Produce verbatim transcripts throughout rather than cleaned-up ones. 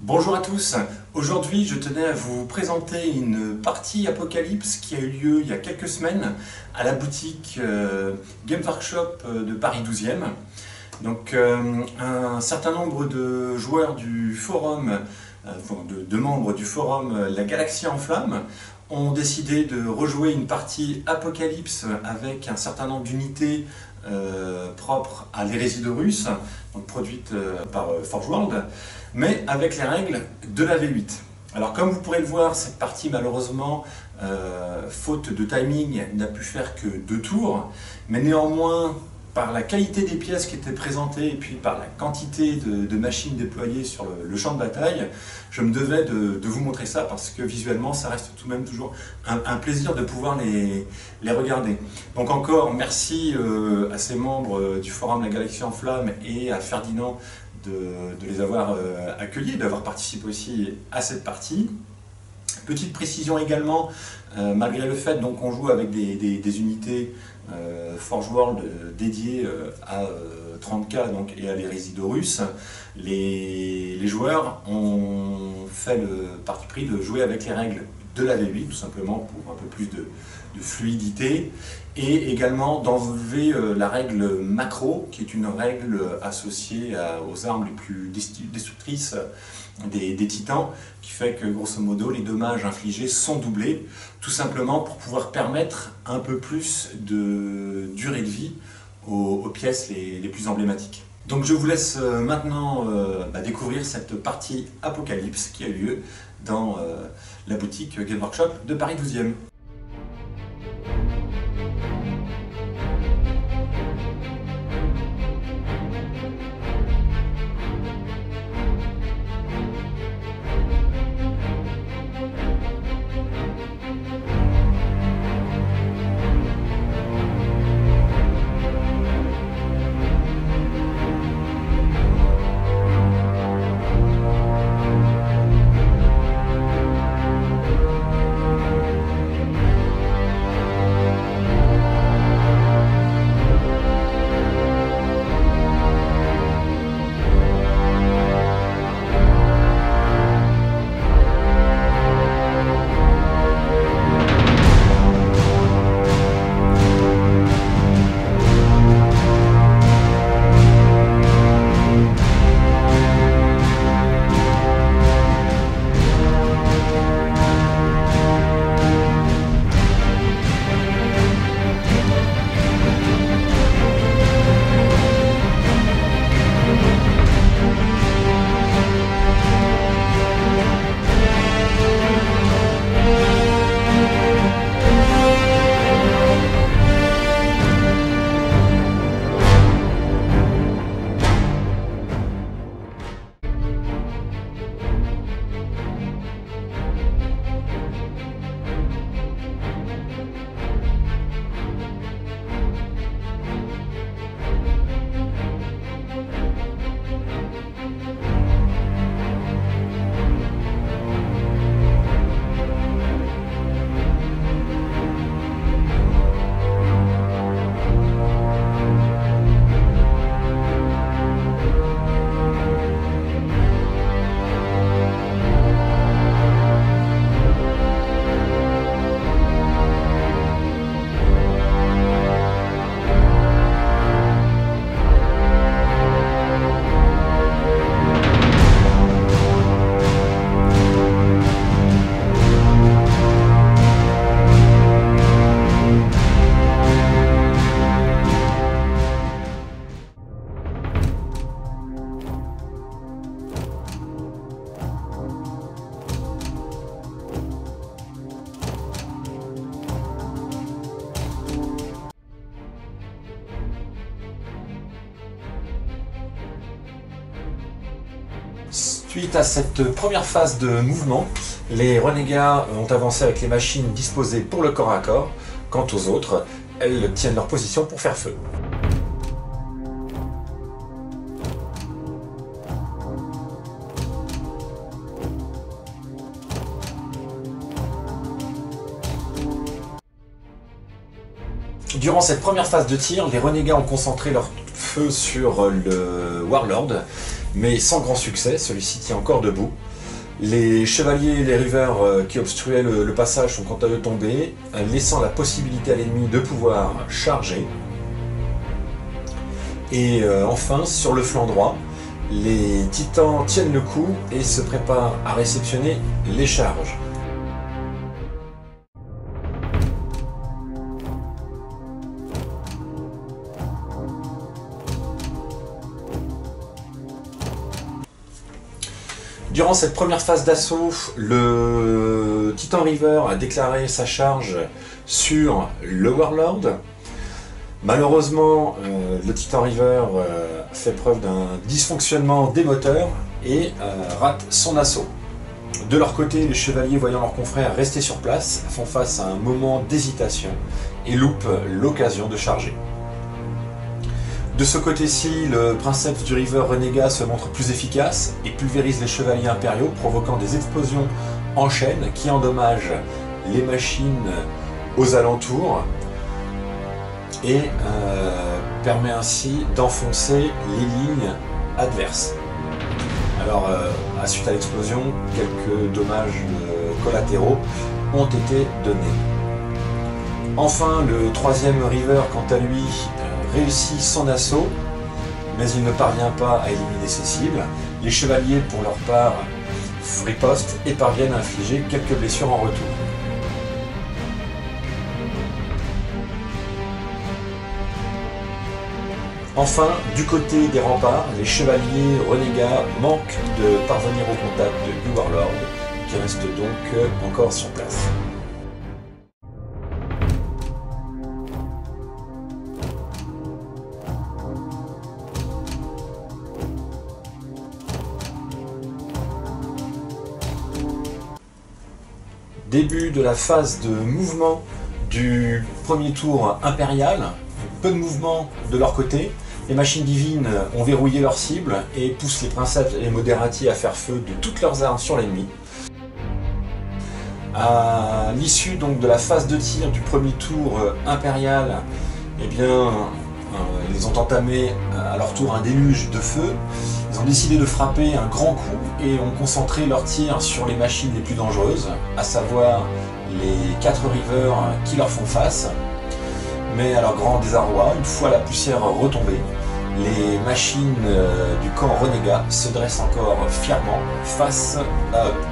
Bonjour à tous, aujourd'hui je tenais à vous présenter une partie Apocalypse qui a eu lieu il y a quelques semaines à la boutique euh, Game Workshop de Paris douzième. Donc euh, un certain nombre de joueurs du forum, euh, de, de membres du forum La Galaxie en Flammes ont décidé de rejouer une partie Apocalypse avec un certain nombre d'unités euh, propres à l'hérésie de Horus, donc produite euh, par euh, Forge World, mais avec les règles de la V huit. Alors comme vous pourrez le voir, cette partie malheureusement, euh, faute de timing, n'a pu faire que deux tours, mais néanmoins, par la qualité des pièces qui étaient présentées et puis par la quantité de, de machines déployées sur le, le champ de bataille, je me devais de, de vous montrer ça parce que visuellement ça reste tout de même toujours un, un plaisir de pouvoir les, les regarder. Donc encore merci euh, à ces membres du forum La Galaxie en Flammes et à Ferdinand de, de les avoir euh, accueillis, d'avoir participé aussi à cette partie. Petite précision également, euh, malgré le fait qu'on joue avec des, des, des unités euh, Forge World euh, dédiées euh, à euh, trente K donc, et à l'hérésie d'Horus, les, les joueurs ont fait le parti pris de jouer avec les règles de la V huit, tout simplement pour un peu plus de, de fluidité, et également d'enlever euh, la règle macro, qui est une règle associée à, aux armes les plus destructrices des, des titans, qui fait que grosso modo les dommages infligés sont doublés, tout simplement pour pouvoir permettre un peu plus de durée de vie aux, aux pièces les, les plus emblématiques. Donc je vous laisse maintenant euh, bah, découvrir cette partie Apocalypse qui a lieu dans euh, la boutique Game Workshop de Paris douzième. Suite à cette première phase de mouvement, les renégats ont avancé avec les machines disposées pour le corps à corps. Quant aux autres, elles tiennent leur position pour faire feu. Durant cette première phase de tir, les renégats ont concentré leur feu sur le Warlord, mais sans grand succès, celui-ci tient encore debout. Les chevaliers et les rivers euh, qui obstruaient le, le passage sont quant à eux tombés, euh, laissant la possibilité à l'ennemi de pouvoir charger. Et euh, enfin, sur le flanc droit, les titans tiennent le coup et se préparent à réceptionner les charges. Durant cette première phase d'assaut, le Titan River a déclaré sa charge sur le Warlord. Malheureusement, euh, le Titan River euh, fait preuve d'un dysfonctionnement des moteurs et euh, rate son assaut. De leur côté, les chevaliers, voyant leurs confrères rester sur place, font face à un moment d'hésitation et loupent l'occasion de charger. De ce côté-ci, le princeps du River Renégat se montre plus efficace et pulvérise les chevaliers impériaux, provoquant des explosions en chaîne qui endommagent les machines aux alentours et euh, permet ainsi d'enfoncer les lignes adverses. Alors, euh, à suite à l'explosion, quelques dommages euh, collatéraux ont été donnés. Enfin, le troisième River, quant à lui, euh, réussit son assaut, mais il ne parvient pas à éliminer ses cibles. Les chevaliers, pour leur part, ripostent et parviennent à infliger quelques blessures en retour. Enfin, du côté des remparts, les chevaliers renégats manquent de parvenir au contact du Warlord, qui reste donc encore sur place. Début de la phase de mouvement du premier tour impérial, peu de mouvement de leur côté. Les machines divines ont verrouillé leur cible et poussent les princeps et les moderati à faire feu de toutes leurs armes sur l'ennemi. À l'issue donc de la phase de tir du premier tour impérial, eh bien, euh, ils ont entamé à leur tour un déluge de feu. Ils ont décidé de frapper un grand coup et ont concentré leur tir sur les machines les plus dangereuses, à savoir les quatre rivers qui leur font face. Mais à leur grand désarroi, une fois la poussière retombée, les machines euh, du camp renégat se dressent encore fièrement face à eux.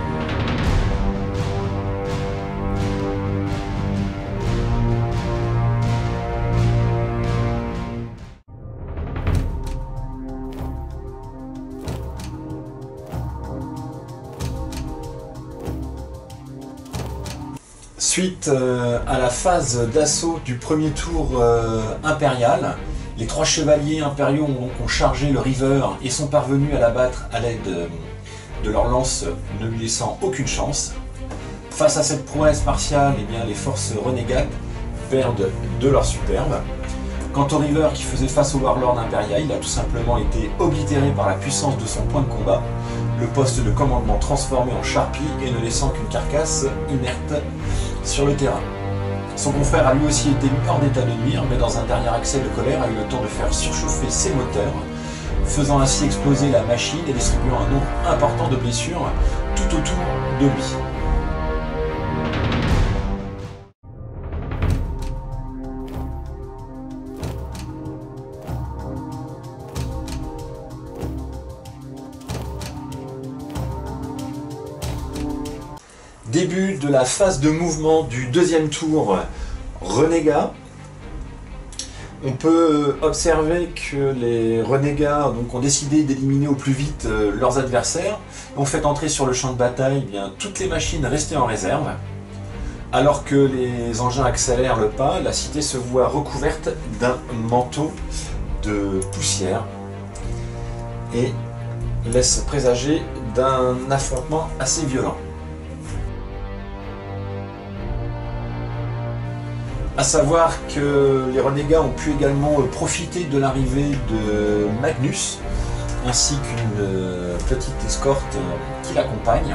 Suite euh, à la phase d'assaut du premier tour euh, impérial, les trois chevaliers impériaux ont, ont chargé le River et sont parvenus à l'abattre à l'aide de, de leurs lances, ne lui laissant aucune chance. Face à cette prouesse martiale, eh bien, les forces renégates perdent de leur superbe. Quant au River qui faisait face au Warlord impérial, il a tout simplement été oblitéré par la puissance de son point de combat, le poste de commandement transformé en charpie et ne laissant qu'une carcasse inerte sur le terrain. Son confrère a lui aussi été mis hors d'état de nuire, mais dans un dernier accès de colère a eu le temps de faire surchauffer ses moteurs, faisant ainsi exploser la machine et distribuant un nombre important de blessures tout autour de lui. Début de la phase de mouvement du deuxième tour renégat. On peut observer que les renégats donc, ont décidé d'éliminer au plus vite euh, leurs adversaires, ont fait entrer sur le champ de bataille eh bien, toutes les machines restées en réserve. Alors que les engins accélèrent le pas, la cité se voit recouverte d'un manteau de poussière et laisse présager d'un affrontement assez violent. A savoir que les renégats ont pu également profiter de l'arrivée de Magnus, ainsi qu'une petite escorte qui l'accompagne.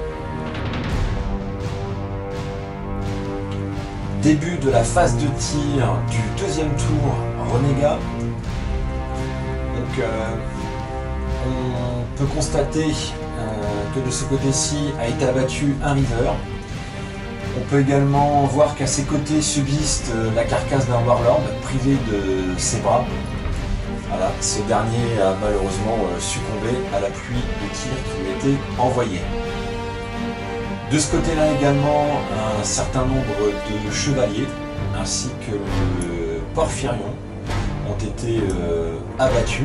Début de la phase de tir du deuxième tour renégat. Donc, euh, on peut constater euh, que de ce côté-ci a été abattu un Reaver. On peut également voir qu'à ses côtés subsiste la carcasse d'un Warlord privé de ses bras. Voilà, ce dernier a malheureusement succombé à la pluie de tirs qui lui était envoyée. De ce côté-là également, un certain nombre de chevaliers ainsi que le Porphyrion ont été euh, abattus.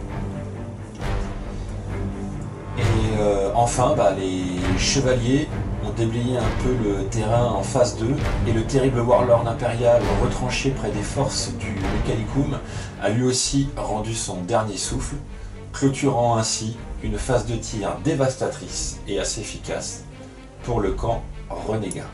Et euh, enfin, bah, les chevaliers ont déblayé un peu le terrain en phase deux et le terrible Warlord impérial retranché près des forces du Mechanicum a lui aussi rendu son dernier souffle, clôturant ainsi une phase de tir dévastatrice et assez efficace pour le camp renégat.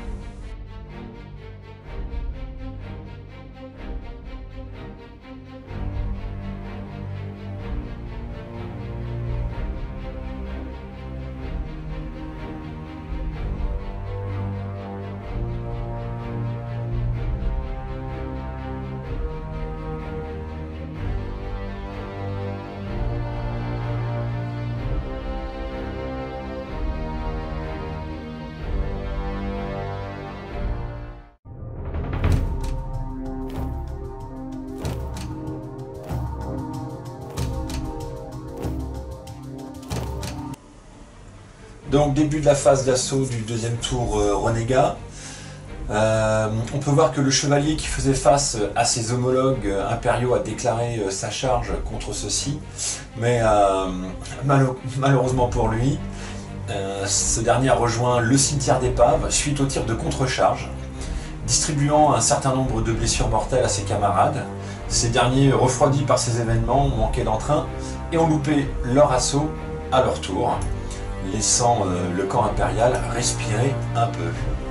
Donc début de la phase d'assaut du deuxième tour euh, renégat. Euh, on peut voir que le chevalier qui faisait face à ses homologues impériaux a déclaré euh, sa charge contre ceux-ci, mais euh, mal malheureusement pour lui, euh, ce dernier a rejoint le cimetière d'épave suite au tir de contre-charge, distribuant un certain nombre de blessures mortelles à ses camarades. Ces derniers, refroidis par ces événements, ont manqué d'entrain et ont loupé leur assaut à leur tour, laissant euh, le camp impérial respirer un peu.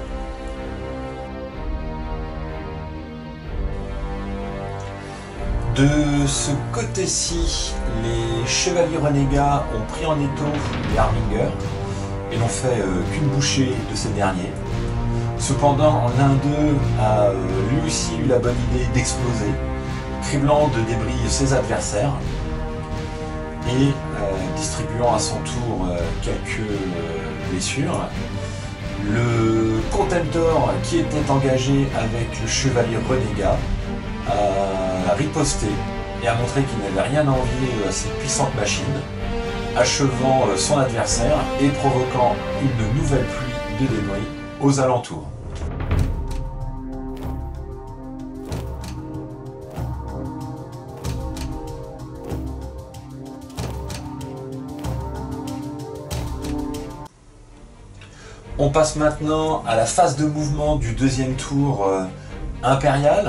De ce côté-ci, les chevaliers renégats ont pris en étau les Harbinger et n'ont fait euh, qu'une bouchée de ces derniers. Cependant, l'un d'eux a euh, lui aussi eu la bonne idée d'exploser, criblant de débris ses adversaires et euh, distribuant à son tour euh, quelques euh, blessures. Le Contemptor, qui était engagé avec le chevalier renégat, a riposté et a montré qu'il n'avait rien à envier à cette puissante machine, achevant son adversaire et provoquant une nouvelle pluie de débris aux alentours. On passe maintenant à la phase de mouvement du deuxième tour euh, impérial.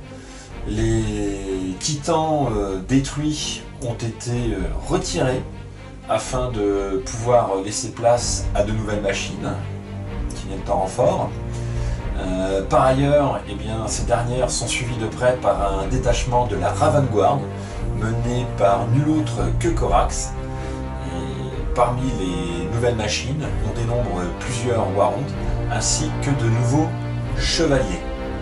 Les titans euh, détruits ont été euh, retirés afin de pouvoir laisser place à de nouvelles machines qui viennent en renfort. Euh, par ailleurs, eh bien, ces dernières sont suivies de près par un détachement de la Raven Guard mené par nul autre que Corax. Et parmi les nouvelles machines, on dénombre plusieurs Warhounds ainsi que de nouveaux chevaliers.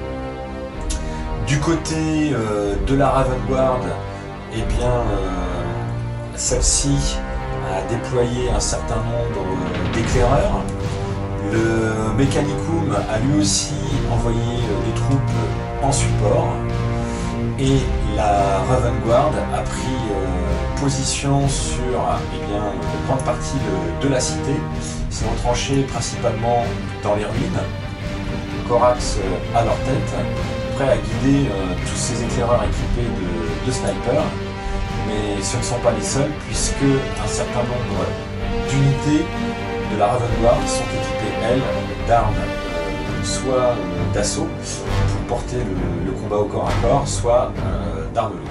Du côté euh, de la Raven Guard, eh bien, euh, celle-ci a déployé un certain nombre euh, d'éclaireurs. Le Mechanicum a lui aussi envoyé euh, des troupes en support. Et la Raven Guard a pris euh, position sur eh bien, une grande partie de, de la cité. Ils sont retranchés principalement dans les ruines. Corax euh, à leur tête, prêt à guider euh, tous ces éclaireurs équipés de, de snipers, mais ce ne sont pas les seuls puisque un certain nombre d'unités de la Raven Guard sont équipées, elles, d'armes euh, soit euh, d'assaut pour porter le, le combat au corps à corps, soit euh, d'armes lourdes.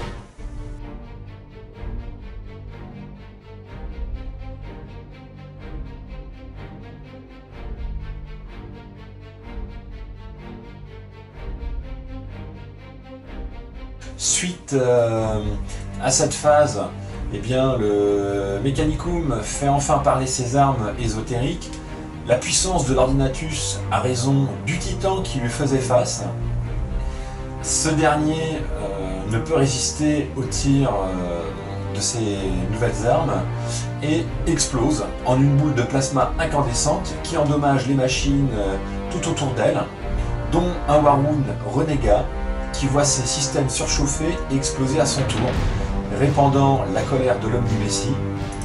Suite euh, à cette phase, eh bien, le Mechanicum fait enfin parler ses armes ésotériques. La puissance de l'Ordinatus a raison du titan qui lui faisait face. Ce dernier euh, ne peut résister aux tirs euh, de ces nouvelles armes et explose en une boule de plasma incandescente qui endommage les machines tout autour d'elle, dont un Warhound renégat qui voit ses systèmes surchauffer et exploser à son tour, répandant la colère de l'homme du Messie.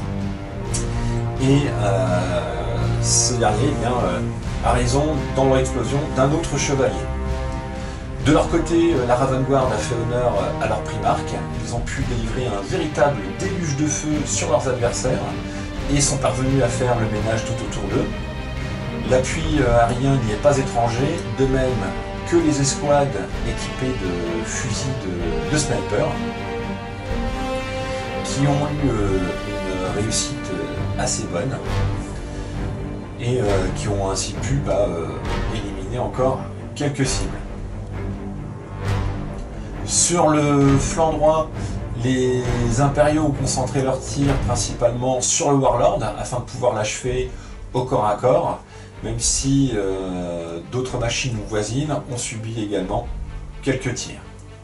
Et euh, ce dernier eh bien, euh, a raison dans leur explosion d'un autre chevalier. De leur côté, la Raven Guard a fait honneur à leur primarque. Ils ont pu délivrer un véritable déluge de feu sur leurs adversaires et sont parvenus à faire le ménage tout autour d'eux. L'appui aérien n'y est pas étranger, de même que les escouades équipées de fusils de, de sniper, qui ont eu une réussite assez bonne et euh, qui ont ainsi pu bah, euh, éliminer encore quelques cibles. Sur le flanc droit, les impériaux ont concentré leurs tirs principalement sur le Warlord afin de pouvoir l'achever au corps à corps, même si euh, d'autres machines voisines ont subi également quelques tirs.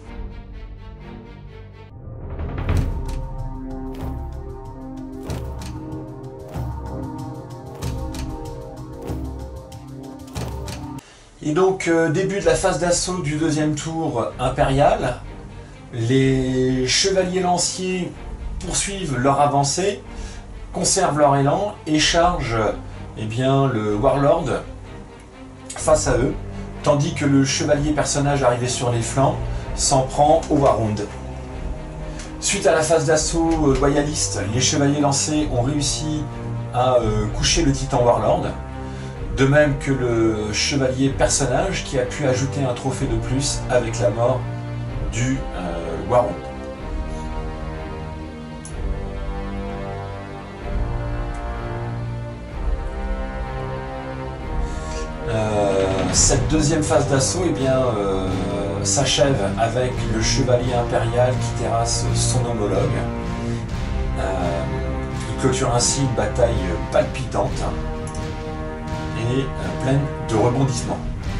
Et donc, euh, début de la phase d'assaut du deuxième tour impérial, les chevaliers lanciers poursuivent leur avancée, conservent leur élan et chargent eh bien, le Warlord face à eux, tandis que le chevalier personnage arrivé sur les flancs s'en prend au Warhound. Suite à la phase d'assaut loyaliste, les chevaliers lancés ont réussi à euh, coucher le titan Warlord, de même que le chevalier personnage qui a pu ajouter un trophée de plus avec la mort du euh, Warhound. Euh, cette deuxième phase d'assaut eh bien, euh, s'achève avec le chevalier impérial qui terrasse son homologue. Euh, il clôture ainsi une bataille palpitante et euh, pleine de rebondissements.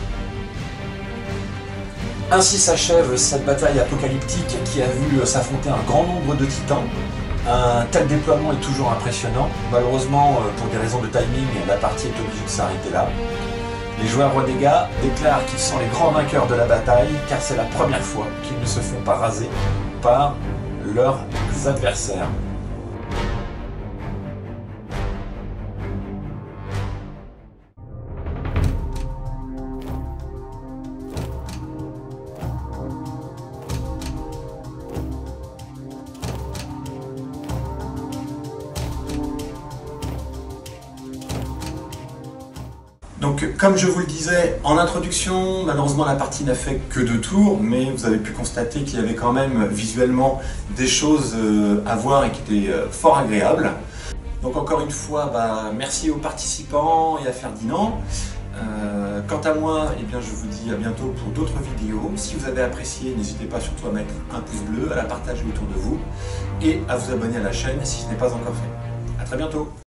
Ainsi s'achève cette bataille apocalyptique qui a vu euh, s'affronter un grand nombre de titans. Un tel déploiement est toujours impressionnant. Malheureusement, euh, pour des raisons de timing, la partie est obligée de s'arrêter là. Les joueurs renégats déclarent qu'ils sont les grands vainqueurs de la bataille car c'est la première fois qu'ils ne se font pas raser par leurs adversaires. Donc, comme je vous le disais en introduction, malheureusement la partie n'a fait que deux tours, mais vous avez pu constater qu'il y avait quand même visuellement des choses à voir et qui étaient fort agréables. Donc encore une fois, bah, merci aux participants et à Ferdinand. Euh, quant à moi, eh bien, je vous dis à bientôt pour d'autres vidéos. Si vous avez apprécié, n'hésitez pas surtout à mettre un pouce bleu, à la partager autour de vous et à vous abonner à la chaîne si ce n'est pas encore fait. A très bientôt.